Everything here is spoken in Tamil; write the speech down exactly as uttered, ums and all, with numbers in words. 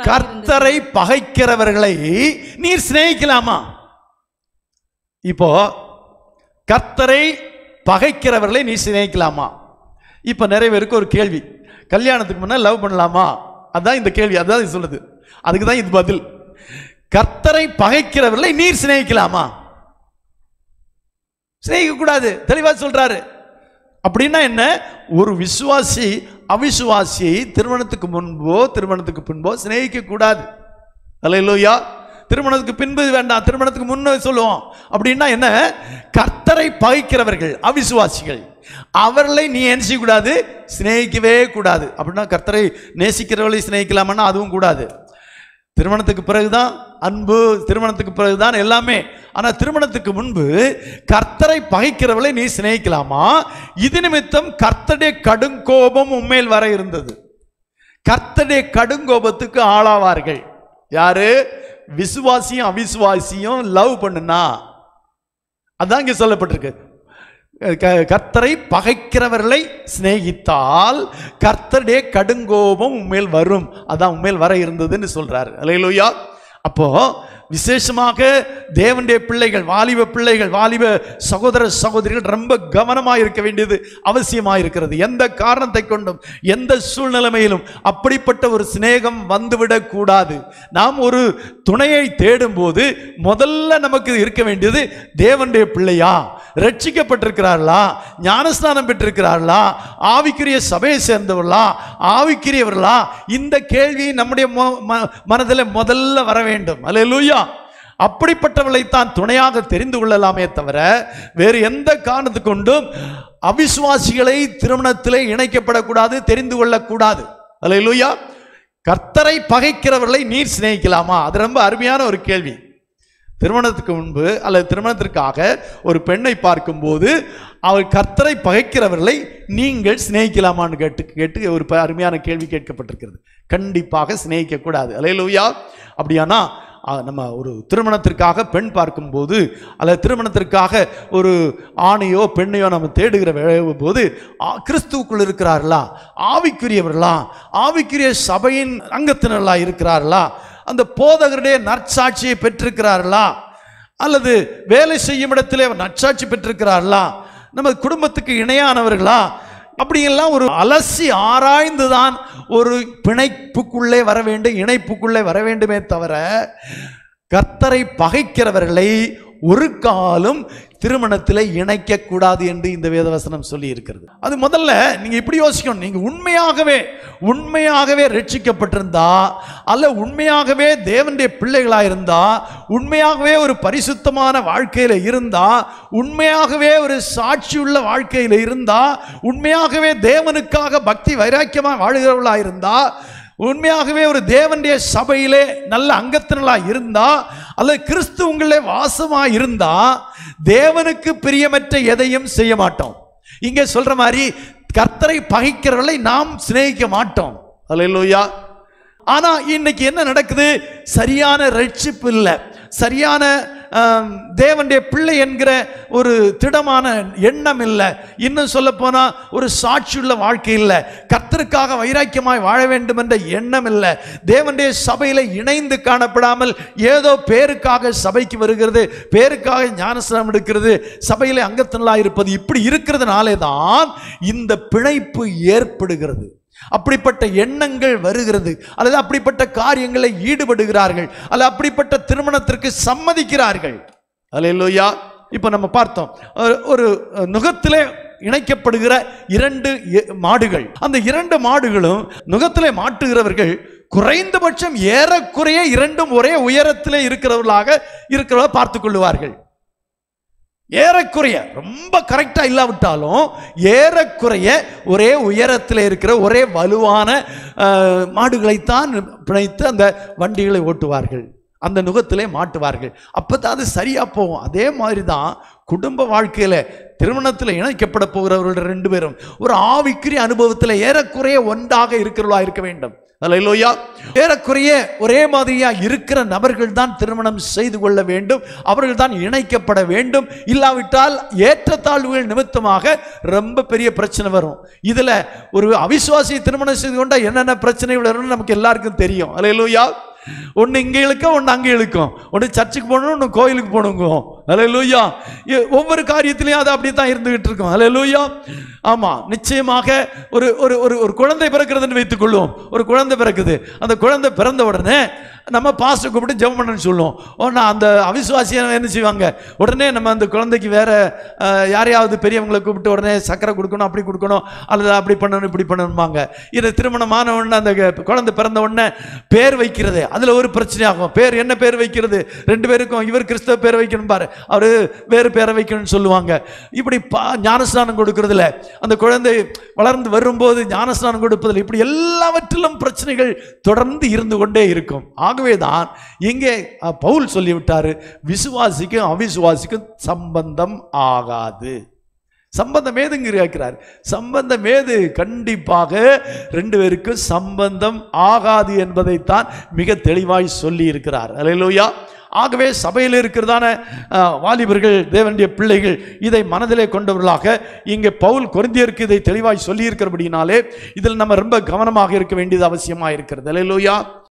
கர்த்தரை பகைக்கிறவர்களை நீர் சிநேகிக்கலாமா? இப்போ கர்த்தரை பகைக்கிறவர்களை நீ சிநேகிக்கலாமா? இப்போ நிறைய பேருக்கு ஒரு கேள்வி, கல்யாணத்துக்கு முன்னா லவ் பண்ணலாமா? அதான் இந்த கேள்வி, அதான் இது சொல்லுது. அதுக்கு தான் இது பதில். கர்த்தரை பகைக்கிறவர்களை நீர் சிநேகிக்கலாமா? சிநேகிக்க கூடாது, தெளிவா சொல்றாரு. அப்படின்னா என்ன? ஒரு விசுவாசி அவிசுவாசியை திருமணத்துக்கு முன்போ திருமணத்துக்கு பின்போ சிநேகிக்க கூடாது. அல்லேலூயா. திருமணத்துக்கு பின்பு வேண்டாம், திருமணத்துக்கு முன்னே சொல்லுவோம். அப்படின்னா என்ன? கர்த்தரை பகைக்கிறவர்கள் அவிசுவாசிகள், அவர்களை நீ என்ன செய்யக்கூடாது? சிநேகிக்கவே கூடாது. அப்படின்னா கர்த்தரை நேசிக்கிறவர்களை சிநேகிக்கலாம்னா அதுவும் கூடாது. திருமணத்துக்கு பிறகுதான் அன்பு, திருமணத்துக்கு பிறகுதான் எல்லாமே. ஆனால் திருமணத்துக்கு முன்பு கர்த்தரை பகைக்கிறவர்களை நீ சிநேகிக்கலாமா? இது நிமித்தம் கர்த்தருடைய கடுங்கோபம் உண்மையில் வர இருந்தது. கர்த்தருடைய கடுங்கோபத்துக்கு ஆளாவார்கள் யாரு? விசுவாசியும் அவிசுவாசியும் லவ் பண்ணுனா. அதான் இங்க சொல்லப்பட்டிருக்கு. கர்த்தரை பகைக்கிறவர்களை சிநேகித்தால் கர்த்தருடைய கடுங்கோபம் உண்மையில் வரும். அதான் உண்மையில் வர இருந்ததுன்னு சொல்றாரு. அல்லேலூயா. அப்போ விசேஷமாக தேவனுடைய பிள்ளைகள், வாலிப பிள்ளைகள், வாலிப சகோதர சகோதரிகள் ரொம்ப கவனமாக இருக்க வேண்டியது அவசியமாக இருக்கிறது. எந்த காரணத்தை கொண்டும் எந்த சூழ்நிலைமையிலும் அப்படிப்பட்ட ஒரு சிநேகம் வந்துவிடக் கூடாது. நாம் ஒரு துணையை தேடும் போது முதல்ல நமக்கு இருக்க வேண்டியது தேவனுடைய பிள்ளையா, ரட்சிக்கப்பட்டிருக்கிறார்களா, ஞானஸ்நானம் பெற்றிருக்கிறார்களா, ஆவிக்குரிய சபையை சேர்ந்தவர்களா, ஆவிக்குரியவர்களா, இந்த கேள்வி நம்முடைய மனதில் முதல்ல வர வேண்டும். அல்லேலூயா. அப்படிப்பட்டவளைத்தான் துணையாக தெரிந்து கொள்ளலாமே தவிர வேறு எந்த காரணத்து கொண்டும் அவிசுவாசிகளை திருமணத்திலே இணைக்கப்படக்கூடாது, தெரிந்து கொள்ளக்கூடாது. அல்லேலூயா. கர்த்தரை பகைக்கிறவர்களை நீர் சிநேகிக்கலாமா? அது ரொம்ப அருமையான ஒரு கேள்வி. திருமணத்துக்கு முன்பு அல்லது திருமணத்திற்காக ஒரு பெண்ணை பார்க்கும்போது அவள் கர்த்தரை பகைக்கிறவர்களை நீங்கள் சிநேகிக்கலாமான்னு கேட்டு கேட்டு ஒரு அருமையான கேள்வி கேட்கப்பட்டிருக்கிறது. கண்டிப்பாக சிநேகிக்க கூடாது. அல்லேலூயா. அப்படியானா நம்ம ஒரு திருமணத்திற்காக பெண் பார்க்கும்போது அல்லது திருமணத்திற்காக ஒரு ஆணையோ பெண்ணையோ நம்ம தேடுகிற போது கிறிஸ்துவுக்குள் இருக்கிறார்களா, ஆவிக்குரியவர்களா, ஆவிக்குரிய சபையின் அங்கத்தினர்களா இருக்கிறார்களா, அந்த போதகருடைய நற்சாட்சியை பெற்றிருக்கிறார்களா, அல்லது வேலை செய்யும் இடத்திலே நற்சாட்சி பெற்றிருக்கிறார்களா, நம்ம குடும்பத்துக்கு இணையானவர்களா, அப்படியெல்லாம் ஒரு அலசி ஆராய்ந்துதான் ஒரு பிணைப்புக்குள்ளே வர வேண்டும், இணைப்புக்குள்ளே வர வேண்டுமே தவிர கர்த்தரை பகைக்கிறவர்களை ஒரு காலம் திருமணத்தில் இணைக்க கூடாது என்று இந்த வேதவசனம் சொல்லி இருக்கிறது. அது முதல்ல நீங்க இப்படி யோசிக்கணும். நீங்க உண்மையாகவே உண்மையாகவே ரட்சிக்கப்பட்டிருந்தா, அல்ல உண்மையாகவே தேவனுடைய பிள்ளைகளா இருந்தா, உண்மையாகவே ஒரு பரிசுத்தமான வாழ்க்கையில இருந்தா, உண்மையாகவே ஒரு சாட்சியுள்ள வாழ்க்கையில இருந்தா, உண்மையாகவே தேவனுக்காக பக்தி வைராக்கியமாக வாழ்கிறவர்களா இருந்தா, உண்மையாகவே ஒரு தேவனுடைய சபையிலே நல்ல அங்கத்தினர்களா இருந்தா, அல்லது கிறிஸ்து உங்களே வாசமா இருந்தா, தேவனுக்கு பிரியமற்ற எதையும் செய்ய மாட்டோம். இங்க சொல்ற மாதிரி கர்த்தரை பகைக்கிறவர்களை நாம் சிநேகிக்க மாட்டோம். அல்லேலூயா. ஆனா இன்னைக்கு என்ன நடக்குது? சரியான ரட்சிப்பு இல்லை, சரியான தேவனுடைய பிள்ளை என்கிற ஒரு திடமான எண்ணம் இல்லை, இன்னும் சொல்ல போனா ஒரு சாட்சியுள்ள வாழ்க்கை இல்லை, கர்த்தருக்காக வைராக்கியமாய் வாழ வேண்டும் என்ற எண்ணம் இல்லை, தேவனுடைய சபையில இணைந்து காணப்படாமல் ஏதோ பேருக்காக சபைக்கு வருகிறது, பேருக்காக ஞானஸ்நானம் எடுக்கிறது, சபையில அங்கத்தினலா இருப்பது, இப்படி இருக்கிறதுனாலே தான் இந்த பிணைப்பு ஏற்படுகிறது. அப்படிப்பட்ட எண்ணங்கள் வருகிறது, அல்லது அப்படிப்பட்ட காரியங்களை ஈடுபடுகிறார்கள், அல்லது அப்படிப்பட்ட திருமணத்திற்கு சம்மதிக்கிறார்கள். அல்லேலூயா. இப்ப நம்ம பார்த்தோம், ஒரு நுகத்திலே இணைக்கப்படுகிற இரண்டு மாடுகள், அந்த இரண்டு மாடுகளும் நுகத்திலே மாட்டுகிறவர்கள் குறைந்தபட்சம் ஏறக்குறைய இரண்டும் ஒரே உயரத்திலே இருக்கிறவர்களாக இருக்கிறவர்களாக பார்த்துக் கொள்வார்கள். ஏறக்குறைய ரொம்ப கரெக்டா இல்லாவிட்டாலும் ஏறக்குறைய ஒரே உயரத்தில் இருக்கிற ஒரே வலுவான மாடுகளைத்தான் பிணைத்து அந்த வண்டிகளை ஓட்டுவார்கள். அந்த நுகத்திலே மாட்டுவார்கள். அப்பதான் அது சரியா போகும். அதே மாதிரி தான் குடும்ப வாழ்க்கையில திருமணத்தில் இணைக்கப்பட போகிறவர்கள் ரெண்டு பேரும் ஒரு ஆவிக்குரிய அனுபவத்தில் ஏறக்குறைய ஒன்றாக இருக்கிறவர்களா இருக்க வேண்டும். அல்லேலூயா. ஏறக்குறைய ஒரே மாதிரியா இருக்கிற நபர்கள் தான் திருமணம் செய்து கொள்ள வேண்டும். அவர்கள் தான் இணைக்கப்பட வேண்டும். இல்லாவிட்டால் ஏற்றத்தாழ்வுகள் நிமித்தமாக ரொம்ப பெரிய பிரச்சனை வரும். இதுல ஒரு அவிசுவாசியை திருமணம் செய்து கொண்டா என்னென்ன பிரச்சனைகள் வரும்னு நமக்கு எல்லாருக்கும் தெரியும். அல்லேலூயா. ஒன்று இங்கே இழுக்கும், ஒன்று அங்கே இழுக்கும். ஒன்று சர்ச்சுக்கு போகணும், ஒன்று கோயிலுக்கு போகணுங்க. அல்லேலூயா. ஒவ்வொரு காரியத்திலையும் அது அப்படி தான் இருந்துகிட்டு இருக்கும். அல்லேலூயா. ஆமாம், நிச்சயமாக ஒரு ஒரு ஒரு குழந்தை பிறக்கிறதுன்னு வைத்துக் கொள்வோம். ஒரு குழந்தை பிறக்குது. அந்த குழந்தை பிறந்த உடனே நம்ம பாஸ்டர் கூப்பிட்டு ஜெபம் பண்ணணும்னு சொல்லுவோம். ஒன்று அந்த அவிசுவாசியை என்ன செய்வாங்க, உடனே நம்ம அந்த குழந்தைக்கு வேற யாரையாவது பெரியவங்களை கூப்பிட்டு உடனே சக்கரை கொடுக்கணும், அப்படி கொடுக்கணும், அல்லது அப்படி பண்ணணும், இப்படி பண்ணணுமாங்க. இது திருமணமான உடனே அந்த குழந்தை பிறந்த உடனே பேர் வைக்கிறது, அதில் ஒரு பிரச்சனை ஆகும். பேர் என்ன பேர் வைக்கிறது, ரெண்டு பேருக்கும் இவர் கிறிஸ்தவ பேர் வைக்கணும் பாரு, அவரு வேறு பேரை வைக்கணும்னு சொல்லுவாங்க. இப்படி பா ஞானஸ்நானம் கொடுக்கறதுல, அந்த குழந்தை வளர்ந்து வரும்போது ஞானஸ்நானம் கொடுப்பதில், இப்படி எல்லாவற்றிலும் பிரச்சனைகள் தொடர்ந்து இருந்து கொண்டே இருக்கும். ஆகவேதான் இங்கே பவுல் சொல்லிவிட்டாரு, விசுவாசிக்கும் அவிசுவாசிக்கும் சம்பந்தம் ஆகாது. சம்பந்தம் ஏதுங்க இருக்கிறார். சம்பந்தம் ஏது? கண்டிப்பாக ரெண்டு பேருக்கும் சம்பந்தம் ஆகாது என்பதைத்தான் மிக தெளிவாய் சொல்லி இருக்கிறார். அல்லேலூயா. ஆகவே சபையில் இருக்கிறதான வாலிபர்கள், தேவனுடைய பிள்ளைகள் இதை மனதிலே கொண்டவர்களாக இங்கே பவுல் கொரிந்தியருக்கு இதை தெளிவாய் சொல்லி இருக்கிறபடினாலே இதில் நம்ம ரொம்ப கவனமாக இருக்க வேண்டியது அவசியமாக இருக்கிறது. அல்லேலூயா.